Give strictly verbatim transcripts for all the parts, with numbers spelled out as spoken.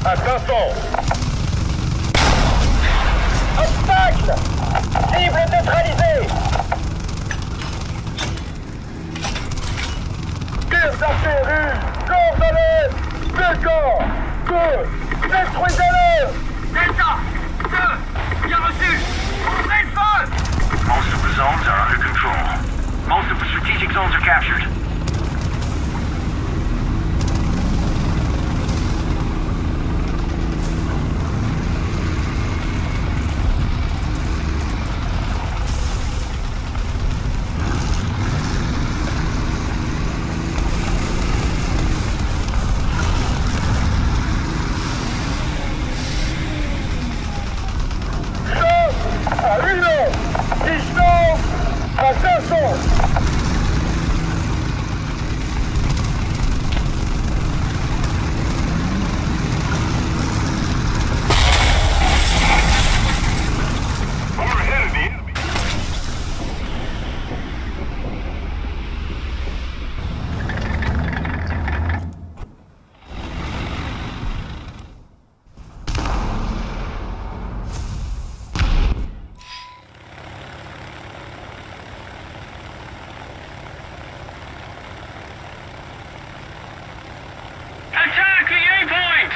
À cinq cents. Obstacle! Cible neutralisée! Tirs d'artillerie! Corps à l'aide! Deux corps! Deux! Détruisez-le! Delta! Deux! Bien reçu! Ouvrez le feu! Most of the zones are under control. Most of the strategic zones are captured. Attack the A-point!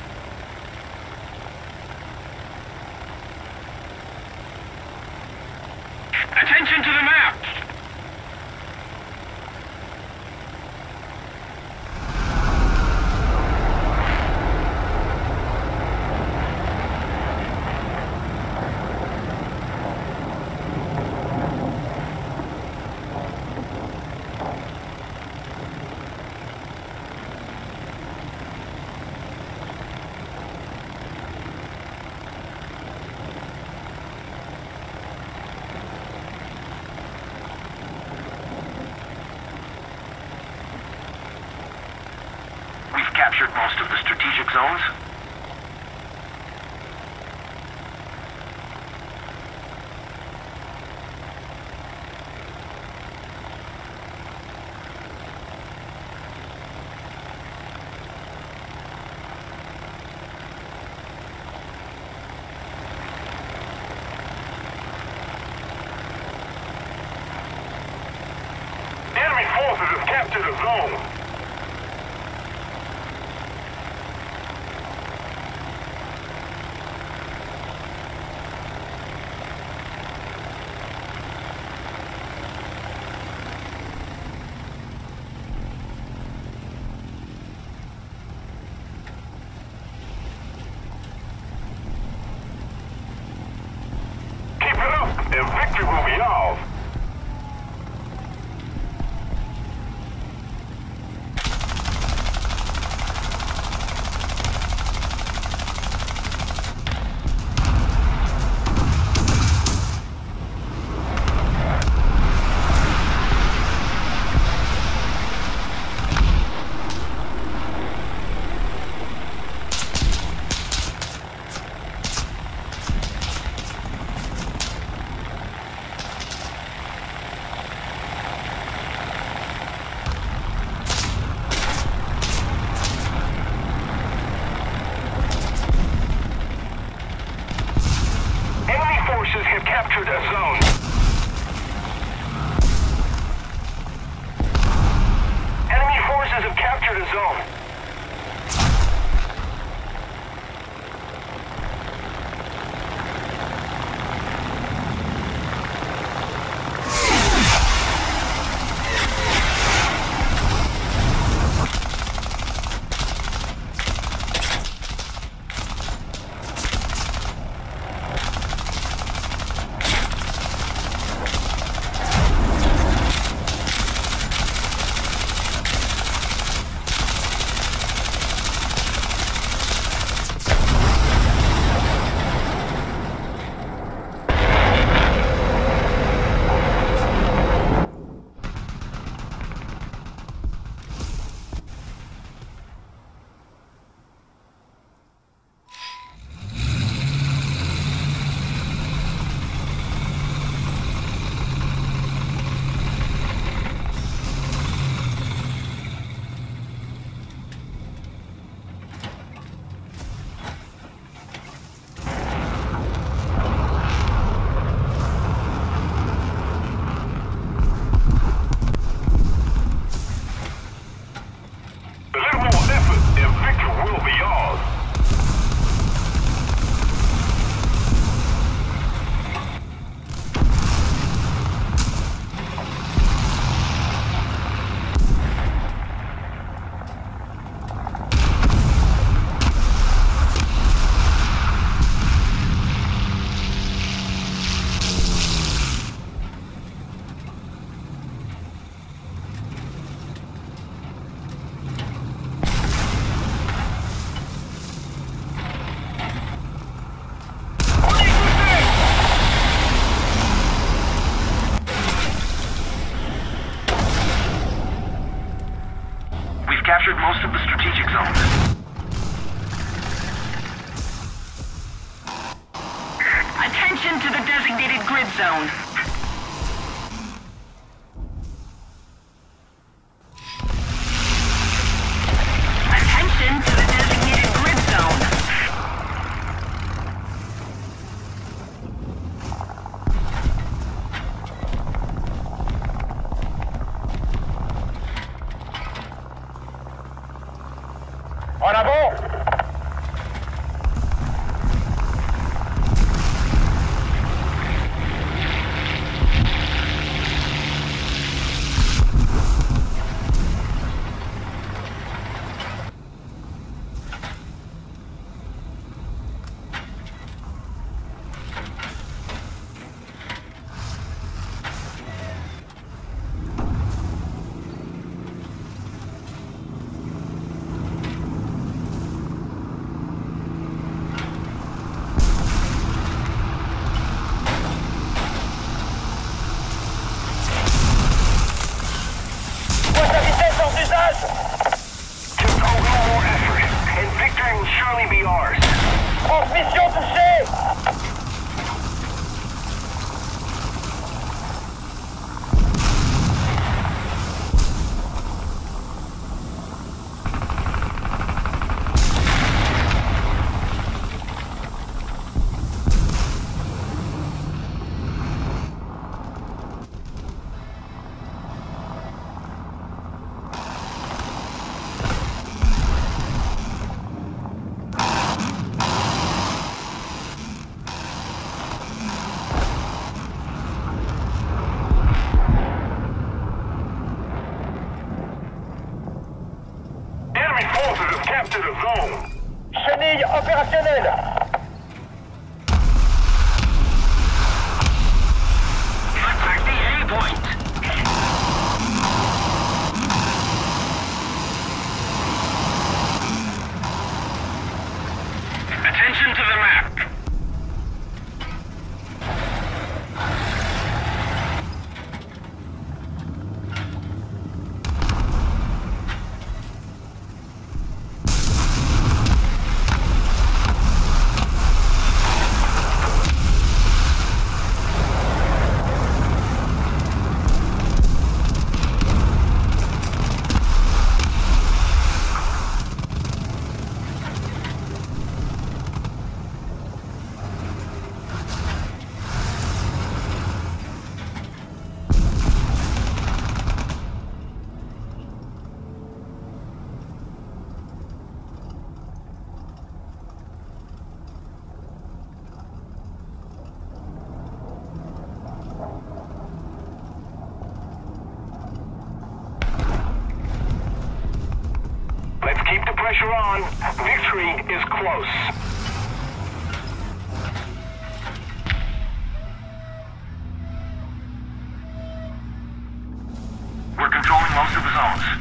Attention to the map! Captured most of the strategic zones. Enemy forces have captured a zone. And victory will be ours. designated grid zone. Attention to the designated grid zone. En avant! Just a little more effort, and victory will surely be ours. Transmission touchée! Capture the zone. Chenille opérationnelle. Attack the A point. Attention to the map. Keep the pressure on. Victory is close. We're controlling most of the zones.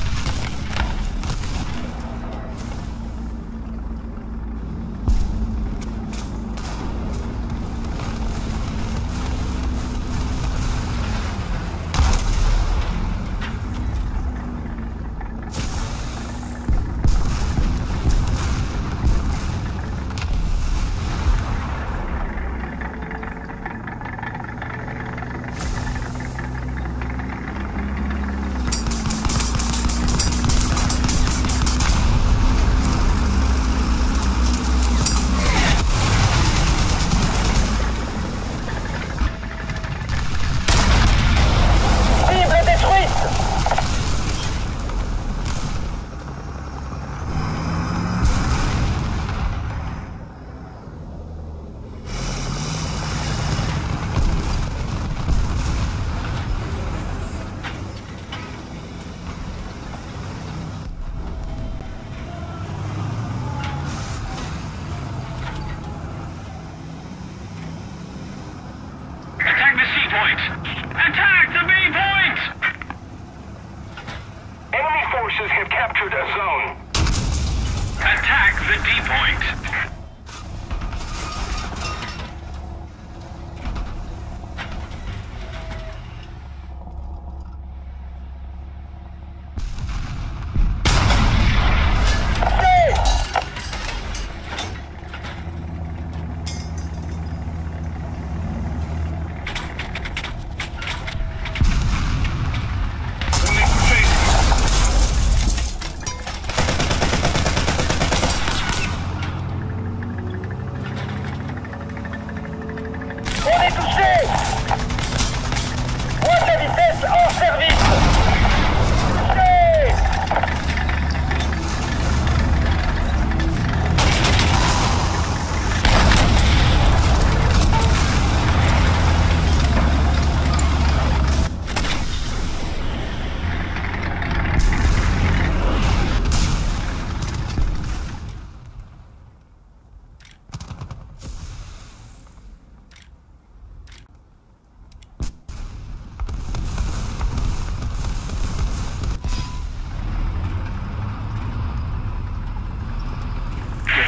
Attack the B point! Enemy forces have captured a zone. Attack the D point.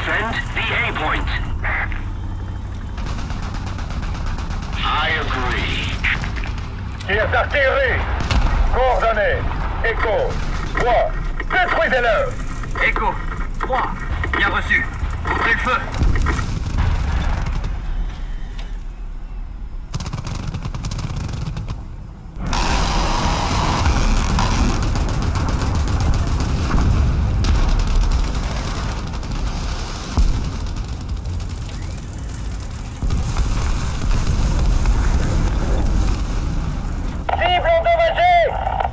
Defend the A point. I agree. Tirs d'artillerie. Coordonnées. Écho. trois. Détruisez-le. Écho. trois. Bien reçu. Ouvrez le feu. Cible endommagée.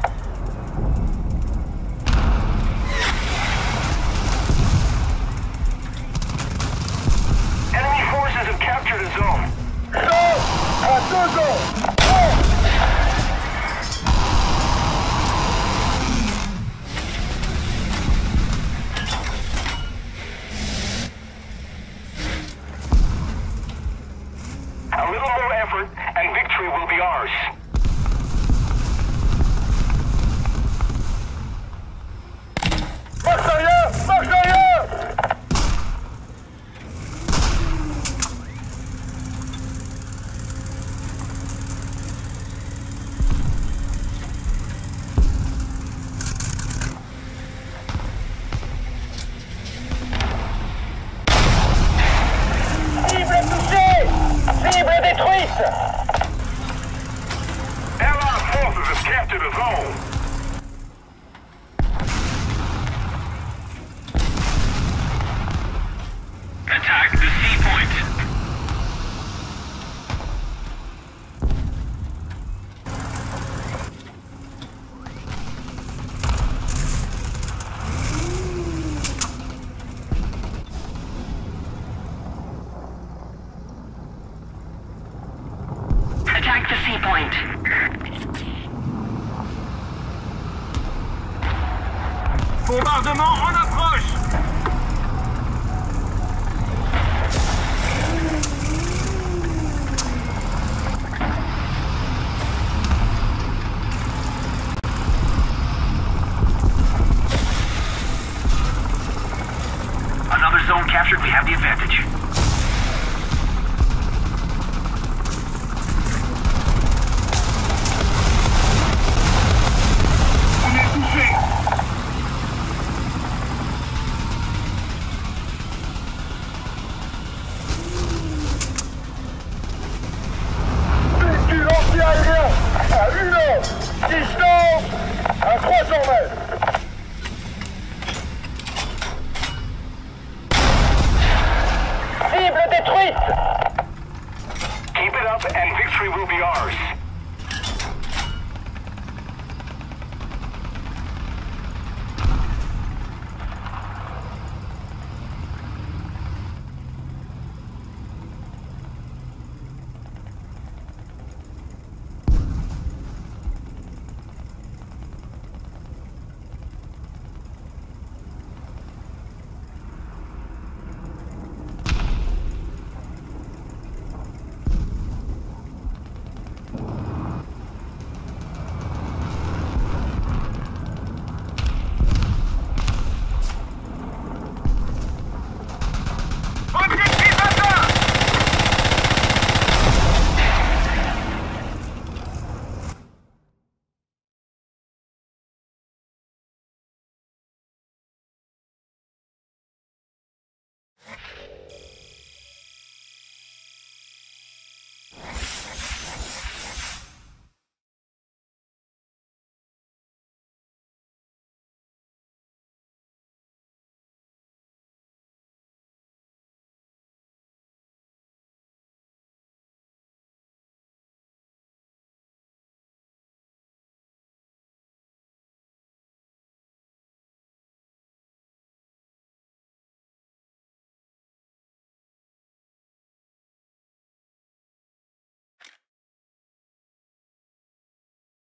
Enemy forces have captured a zone. Zone à deux zones. A little more effort, and victory will be ours. Marche arrière. Marche arrière. Cible touchée. Cible détruite. Allied forces have captured a zone. Attack the C point. Attack the C point. Bombardement en approche. Another zone captured, we have the advantage. On est touché. Véhicule anti-aérien à une heure. Distance à trois cents mètres. Cible détruite. Keep it up, and victory will be